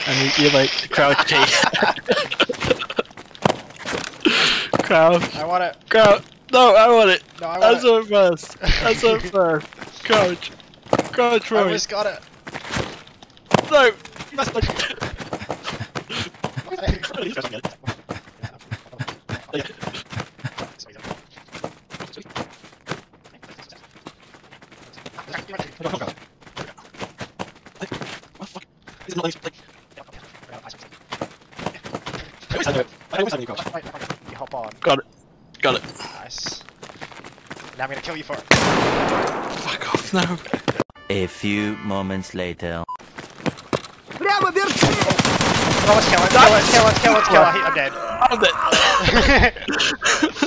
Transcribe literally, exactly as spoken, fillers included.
And you, you like crouch T. Crouch. I want it. Crouch. No, I want it. No, I want That's it first. That's it first. Crouch. Crouch, I Roy. almost got it. No. You must like. You hop on. Got it. Got it. Nice. Now I'm gonna kill you for it. Fuck off, no. A few moments later. Oh, let's kill it, kill it, kill it, kill it, kill it. I'm dead. I'm dead.